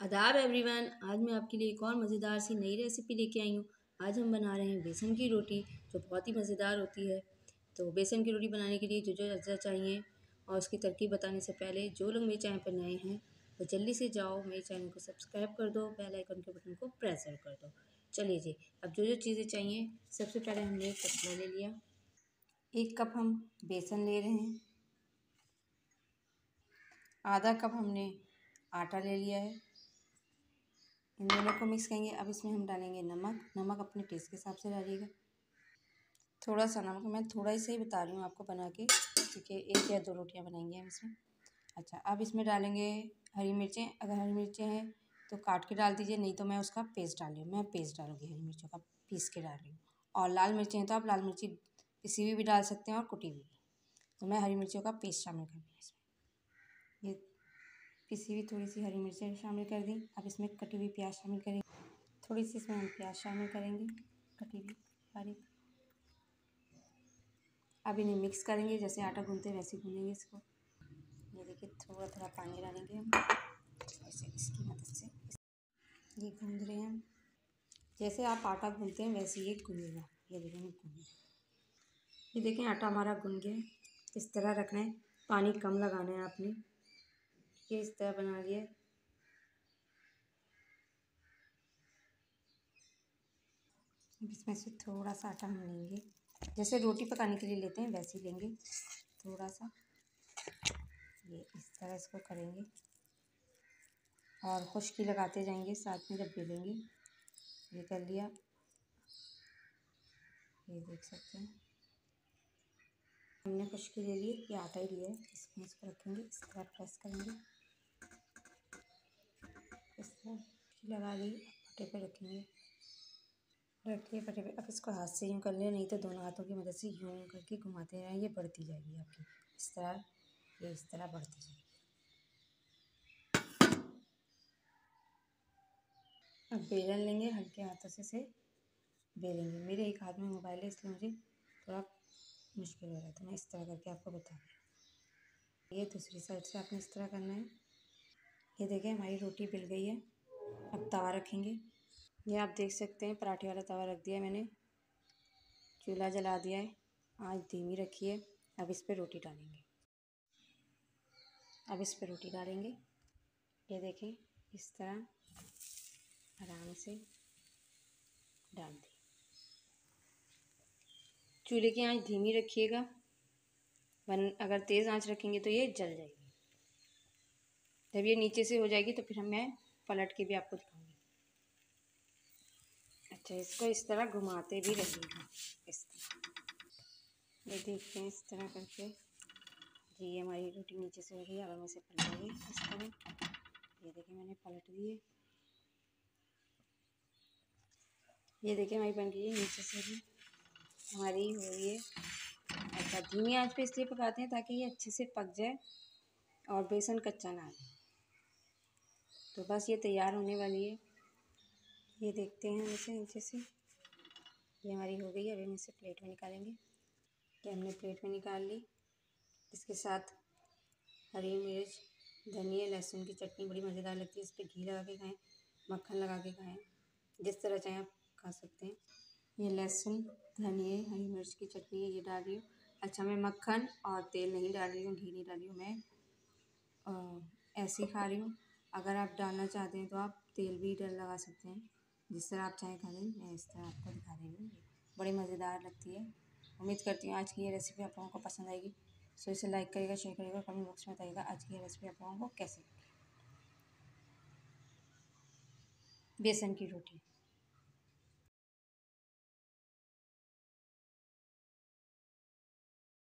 आदाब एवरीवन। आज मैं आपके लिए एक और मज़ेदार सी नई रेसिपी लेके आई हूँ। आज हम बना रहे हैं बेसन की रोटी, जो बहुत ही मज़ेदार होती है। तो बेसन की रोटी बनाने के लिए जो जो अज्जा चाहिए और उसकी तरकीब बताने से पहले जो लोग मेरे चैनल पर नए हैं तो जल्दी से जाओ मेरे चैनल को सब्सक्राइब कर दो, बेल आइकन के बटन को प्रेस कर दो। चलिए जी, अब जो जो चीज़ें चाहिए, सबसे पहले हमने एक पतला ले लिया। 1 कप हम बेसन ले रहे हैं। आधा कप हमने आटा ले लिया है। इन दोनों को मिक्स करेंगे। अब इसमें हम डालेंगे नमक अपने टेस्ट के हिसाब से डालिएगा। थोड़ा सा नमक, मैं थोड़ा ही सही बता रही हूँ आपको बना के, क्योंकि 1 या 2 रोटियाँ बनाएंगे हम इसमें। अच्छा, अब इसमें डालेंगे हरी मिर्चें। अगर हरी मिर्चें हैं तो काट के डाल दीजिए, नहीं तो मैं उसका पेस्ट डाल रही हूँ। मैं पेस्ट डालूँगी, हरी मिर्चों का पीस के डाल रही हूँ। और लाल मिर्चें हैं तो आप लाल मिर्ची पिसी हुई भी डाल सकते हैं और कुटी हुई भी। तो मैं हरी मिर्चों का पेस्ट शामिल कर रही हूँ इसमें। ये पिसी हुई थोड़ी सी हरी मिर्चें शामिल कर दी। अब इसमें कटी हुई प्याज शामिल करेंगे। थोड़ी सी इसमें हम प्याज शामिल करेंगे, कटी हुई बारीक। अब इन्हें मिक्स करेंगे, जैसे आटा गूंथते हैं वैसे गूंदेंगे इसको। ये देखिए, थोड़ा थोड़ा पानी डालेंगे हम ऐसे, इसकी मदद से ये गूंद रहे हैं। जैसे आप आटा गूंथते हैं वैसे ये गूंदेगा। ये देखिए मैं गूंद, ये देखें आटा हमारा गूंद गया है। इस तरह रखना है, पानी कम लगाना है आपने। ये इस तरह बना लिया। इसमें से थोड़ा सा आटा हम लेंगे, जैसे रोटी पकाने के लिए लेते हैं वैसे ही लेंगे थोड़ा सा। ये इस तरह इसको करेंगे और खुश्की लगाते जाएंगे साथ में जब बेलेंगे। ये कर लिया, ये देख सकते हैं हमने खुश्की ले ली। ये आटा ही लिया है, इसमें इसको रखेंगे, इस तरह प्रेस करेंगे, इस तरह लगा ली। पट्टे पे रखेंगे, रख लिया पट्टे पे। अब इसको हाथ से यूँ कर लिया, नहीं तो दोनों हाथों की मदद से यूँ करके घुमाते रहें। ये बढ़ती जाएगी आपकी इस तरह, ये इस तरह बढ़ती जाएगी। अब बेलन लेंगे, हल्के हाथों से बेलेंगे। मेरे एक हाथ में मोबाइल है इसलिए मुझे थोड़ा मुश्किल हो रहा है, तो मैं इस तरह करके आपको बता रही हूँ। ये दूसरी साइड से आपने इस तरह करना है। ये देखिए हमारी रोटी बिल गई है। अब तवा रखेंगे। ये आप देख सकते हैं पराठे वाला तवा रख दिया है मैंने, चूल्हा जला दिया है, आंच धीमी रखी है। अब इस पर रोटी डालेंगे। अब इस पर रोटी डालेंगे। ये देखें इस तरह आराम से डाल दी। चूल्हे की आंच धीमी रखिएगा, वरना अगर तेज़ आंच रखेंगे तो ये जल जाएगी। जब ये नीचे से हो जाएगी तो फिर मैं पलट के भी आपको दिखाऊंगी। अच्छा, इसको इस तरह घुमाते भी रहिएगा इस तरह। ये देखते हैं इस तरह करके जी, ये हमारी रोटी नीचे से हो गई। अब हम इसे पलटेंगे इस तरह। ये देखिए मैंने पलट दिए। ये देखिए हमारी बन गई है, नीचे से भी हमारी हो गई है। अच्छा, धीमी आंच पे इसलिए पकाते हैं ताकि ये अच्छे से पक जाए और बेसन कच्चा ना आए। तो बस ये तैयार होने वाली है। ये देखते हैं हम इसे नीचे से, ये हमारी हो गई है। अभी हम इसे प्लेट में निकालेंगे। ये हमने प्लेट में निकाल ली। इसके साथ हरी मिर्च, धनिया, लहसुन की चटनी बड़ी मज़ेदार लगती है। इस पर घी लगा के खाएँ, मक्खन लगा के खाएँ, जिस तरह चाहें आप खा सकते हैं। ये लहसुन, धनिया, हरी मिर्च की चटनी है, ये डाल रही हूँ। अच्छा, मैं मक्खन और तेल नहीं डाल रही हूँ, घी नहीं डाल रही हूँ, मैं ऐसे ही खा रही हूँ। अगर आप डालना चाहते हैं तो आप तेल भी लगा सकते हैं, जिस तरह आप चाहें खा लें। मैं इस तरह आपको दिखा रही हूँ, बड़ी मज़ेदार लगती है। उम्मीद करती हूँ आज की ये रेसिपी आप लोगों को पसंद आएगी। सो इसे लाइक करिएगा, शेयर करिएगा, कमेंट बॉक्स में बताइएगा आज की ये रेसिपी आप लोगों को कैसी लगी। बेसन की रोटी।